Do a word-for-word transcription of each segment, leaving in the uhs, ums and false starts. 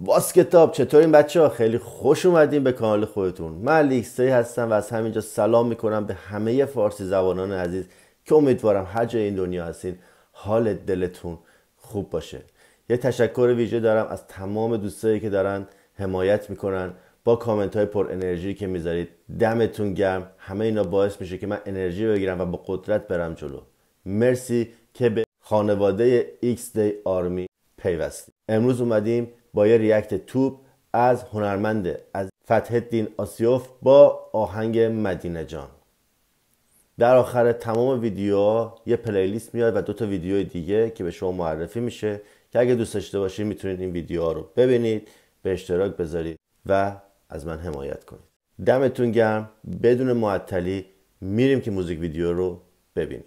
باز کتاب. چطورین بچه ها؟ خیلی خوش اومدین به کانال خودتون. من لیکسایی هستم و از همینجا سلام میکنم به همه فارسی زبانان عزیز که امیدوارم هر جای این دنیا هستین حال دلتون خوب باشه. یه تشکر ویژه دارم از تمام دوستایی که دارن حمایت میکنن با کامنت های پر انرژی که میذارید. دمتون گرم. همه اینا باعث میشه که من انرژی بگیرم و با قدرت برم جلو. مرسی که به خانواده ایکس دی آرمی پیوستید. امروز اومدیم با یه ریاکت توپ از هنرمند از فتح الدین آسیوف با آهنگ مدینه جان. در آخر تمام ویدیوها یه پلیلیست میاد و دو تا ویدیو دیگه که به شما معرفی میشه که اگه دوست داشته باشید میتونید این ویدیوها رو ببینید، به اشتراک بذارید و از من حمایت کنید. دمتون گرم. بدون معطلی میریم که موزیک ویدیو رو ببینیم.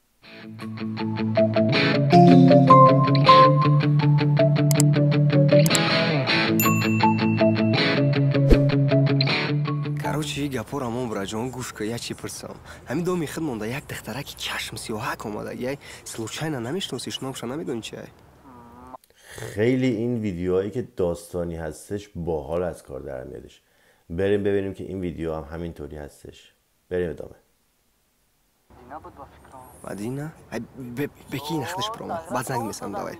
короче гапор амон браҷон гӯш ка я чӣ пурсам ҳамин до мехид монда як духтараки чашм сиёҳак омада яй случайна намешносиш номша намедонӣ чи ай خیلی این ویدیوهایی که داستانی هستش باحال از کار در میادش. بریم ببینیم که این ویدیو هم همینطوری هستش. بریم ادامه. مدینه بکی نخدش برام بعد زنگ میسم دوای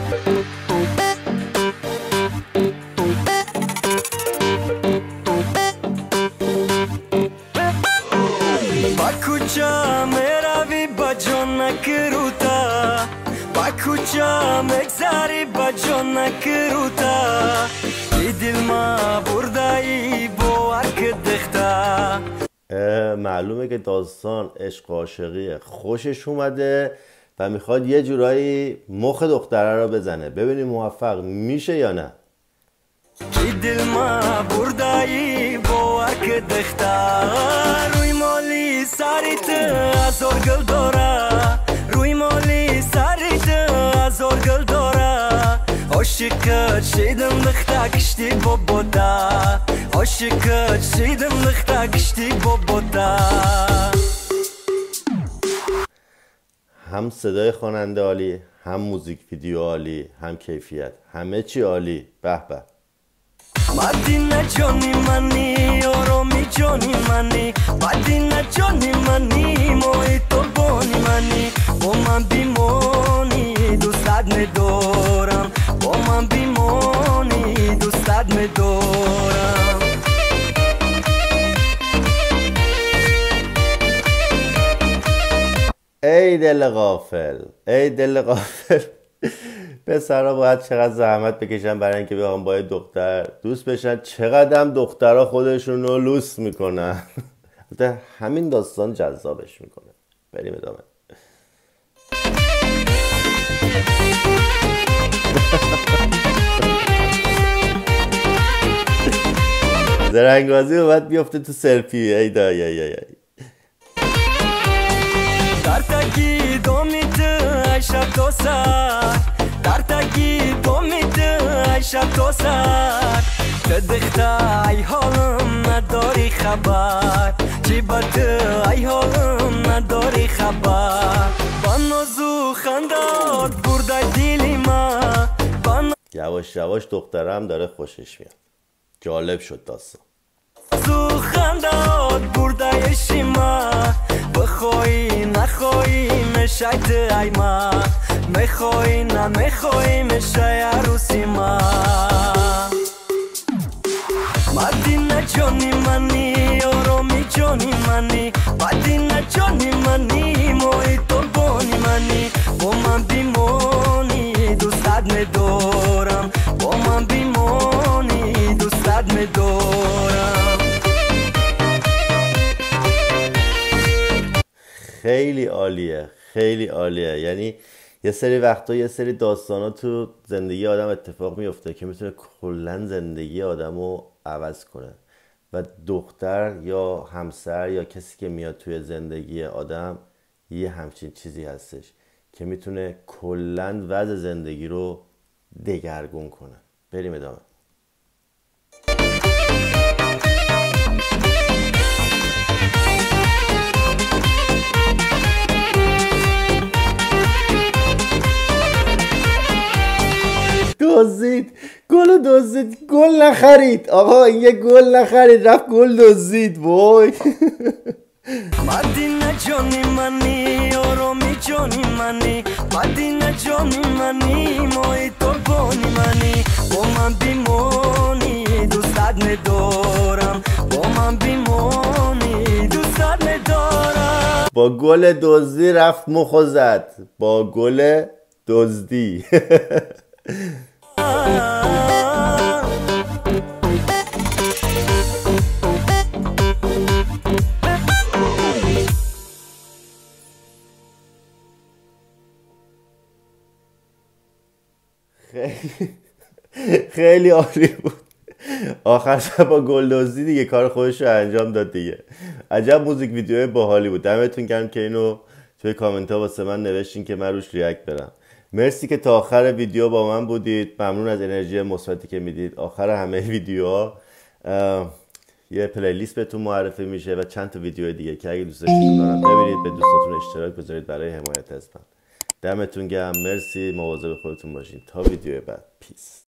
با کجا میروی با جان نکروتا با کجا مگذری با جان نکروتا ای دل ما بردایی با ارک دختا. معلومه که داستان عشق عاشقیه، خوشش اومده و میخواد یه جورایی مخ دختره رو بزنه. ببینیم موفق میشه یا نه. ای دل ما بردایی با ارک دختا روی مالی سریت ازار گل داره روی مالی سریت ازار گل داره عاشقت شیدم لختا کشتی بابودا عاشقت شیدم لختا کشتی بابودا. هم صدای خواننده عالی، هم موزیک ویدیو عالی، هم کیفیت، همه چی عالی. به به. مدینه جانی منی آرامی جانی منی مدینه جانی منی محیط بانی منی با من بیمانی دوستت ندارم با من بیمانی دوستت ندارم. ای دل غافل، ای دل غافل. پسرها باید چقدر زحمت بکشن برای اینکه بخوام با دختر دوست بشن، چقدر هم دخترها خودشون رو لوس میکنن. همین داستان جذابش میکنه. بریم ادامه. زرنگازی رو باید بیافته تو سلفی. ای دایی ای ای دردگی دومیت شب دو سر دردگی دومیت شب دو سر تدختا ای حالم نداری خبر چی بد ای حالم نداری خبر با نازو خندات برده دیلی ما. یواش یواش دخترم داره خوشش میاد. جالب شد داستان. زو خندات برده شیما بخوای نخوای مشید ای ما میخوای نمیخوای میشه عروسی ما. مدینه جانی منی آرامی جانی منی مدینه جانی منی محیط بانی منی با من بیمانی دوستت ندارم با من بیمانی دوستت ندارم. خیلی عالیه، خیلی عالیه. یعنی یه سری وقتا یه سری داستانا تو زندگی آدم اتفاق میفته که میتونه کلا زندگی آدم رو عوض کنه و دختر یا همسر یا کسی که میاد توی زندگی آدم یه همچین چیزی هستش که میتونه کلا وضع زندگی رو دگرگون کنه. بریم ادامه. گازید گل دزدید. گل نخرید آقا، این یه گل نخرید، رفت گل دزدید. وای مدینه جانی منی آرامی جانی منی مدینه جانی منی مای قربانی منی با من بیمونی دوستت ندارم با من بیمونی دوستت ندارم. با گل دزدی رفت مخ زد، با گل دزدی. خیلی خیلی عالی بود. آخر سر با گل دزدی دیگه کار خودش رو انجام داد دیگه. عجب موزیک ویدیوی باحالی بود. دمتون گرم که اینو توی کامنت ها واسه من نوشتین که من روش ریاکت برم. مرسی که تا آخر ویدیو با من بودید. ممنون از انرژی مثبتی که میدید. آخر همه ویدیوها یه پلیلیست بهتون معرفی میشه و چند تا ویدیو دیگه که اگه دوست داشتید اونها رو ببینید، به دوستاتون اشتراک بذارید برای حمایت از من. دمتون گرم. مرسی. مواظب خودتون باشین. تا ویدیو بعد. پیس.